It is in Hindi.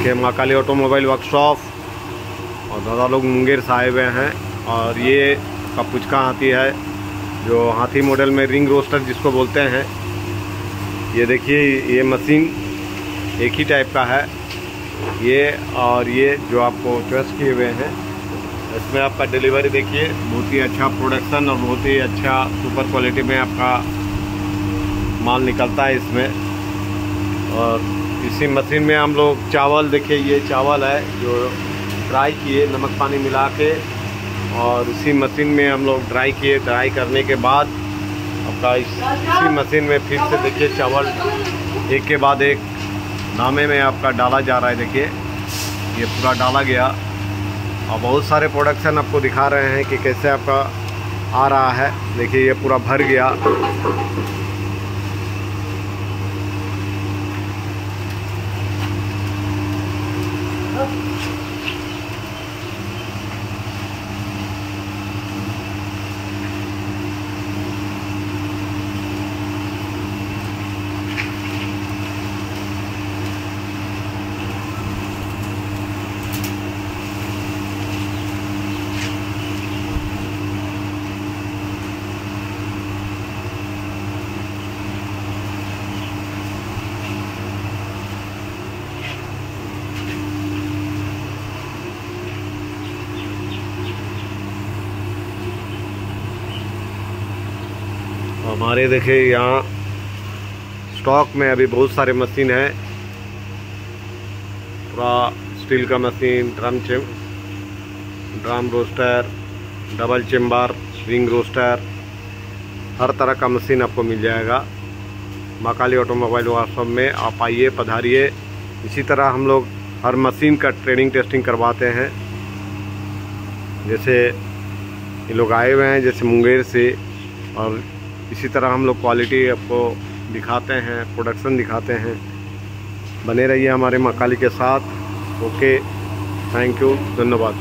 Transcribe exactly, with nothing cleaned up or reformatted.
देखिए महाकाली ऑटोमोबाइल वर्कशॉप, और दादा लोग मुंगेर से आए हुए हैं। और ये का पुचका हाथी है, जो हाथी मॉडल में रिंग रोस्टर जिसको बोलते हैं। ये देखिए ये मशीन एक ही टाइप का है ये, और ये जो आपको चॉइस किए हुए हैं, इसमें आपका डिलीवरी देखिए बहुत ही अच्छा प्रोडक्शन और बहुत ही अच्छा सुपर क्वालिटी में आपका माल निकलता है इसमें। और इसी मशीन में हम लोग चावल, देखिए ये चावल है जो ड्राई किए नमक पानी मिला के, और इसी मशीन में हम लोग ड्राई किए। ड्राई करने के बाद आपका इस, इसी मशीन में फिर से देखिए चावल एक के बाद एक नामे में आपका डाला जा रहा है। देखिए ये पूरा डाला गया, और बहुत सारे प्रोडक्शन आपको दिखा रहे हैं कि कैसे आपका आ रहा है। देखिए ये पूरा भर गया। हमारे देखिए यहाँ स्टॉक में अभी बहुत सारे मशीन है। पूरा स्टील का मशीन, ड्रम चेम drum roaster, double chamber, ring roaster, हर तरह का मशीन आपको मिल जाएगा महाकाली ऑटोमोबाइल वर्कशॉप में। आप आइए, पधारिए। इसी तरह हम लोग हर मशीन का ट्रेनिंग टेस्टिंग करवाते हैं। जैसे ये लोग आए हुए हैं जैसे मुंगेर से, और इसी तरह हम लोग क्वालिटी आपको दिखाते हैं, प्रोडक्शन दिखाते हैं। बने रहिए हमारे महाकाली के साथ। ओके, थैंक यू, धन्यवाद।